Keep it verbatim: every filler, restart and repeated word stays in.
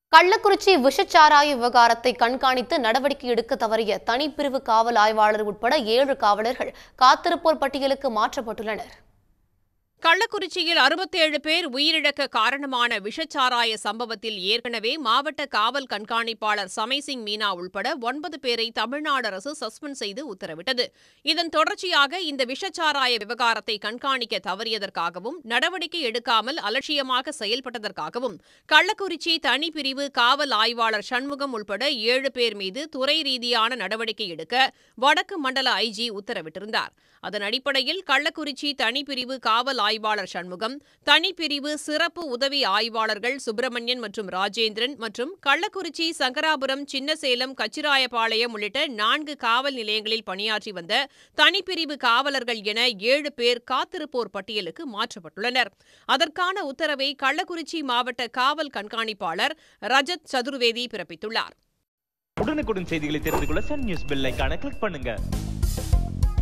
கள்ளக்குறிச்சி விஷச்சாராய விவகாரத்தை கண்காணித்து நடவடிக்கை எடுக்க தவறிய தனிப்பிரிவு காவல் ஆய்வாளர் உட்பட ஏழு காவலர்கள் காத்திருப்போர் பட்டியலுக்கு மாற்றப்பட்டுள்ளனர். கள்ளக்குறிச்சியில் அறுபத்தேழு பேர் உயிரிழக்க காரணமான விஷச்சாராய சம்பவத்தில் ஏற்கனவே மாவட்ட காவல் கண்காணிப்பாளர் சமைசிங் மீனா உள்பட ஒன்பது பேரை தமிழ்நாடு அரசு சஸ்பெண்ட் செய்து உத்தரவிட்டது. இதன் தொடர்ச்சியாக இந்த விஷச்சாராய விவகாரத்தை கண்காணிக்க தவறியதற்காகவும் நடவடிக்கை எடுக்காமல் அலட்சியமாக செயல்பட்டதற்காகவும் கள்ளக்குறிச்சி தனிப்பிரிவு காவல் ஆய்வாளர் சண்முகம் உள்பட ஏழு பேர் மீது துறை ரீதியான நடவடிக்கை எடுக்க வடக்கு மண்டல ஐஜி உத்தரவிட்டிருந்தார். அதன் அடிப்படையில் கள்ளக்குறிச்சி தனிப்பிரிவு காவல் ஆய்வாளர் சண்முகம், தனிப்பிரிவு சிறப்பு உதவி ஆய்வாளர்கள் சுப்பிரமணியன் மற்றும் ராஜேந்திரன் மற்றும் கள்ளக்குறிச்சி, சங்கராபுரம், சின்னசேலம், கச்சிராயபாளையம் உள்ளிட்ட நான்கு காவல் நிலையங்களில் பணியாற்றி வந்த தனிப்பிரிவு காவலர்கள் என ஏழு பேர் காத்திருப்போர் பட்டியலுக்கு மாற்றப்பட்டுள்ளனர். அதற்கான உத்தரவை கள்ளக்குறிச்சி மாவட்ட காவல் கண்காணிப்பாளர் ரஜத் சதுர்வேதி பிறப்பித்துள்ளார். உடனுக்குடன் செய்திகளை தெரிந்து கொள்ள சன் நியூஸ் பெல் ஐகானை கிளிக் பண்ணுங்க.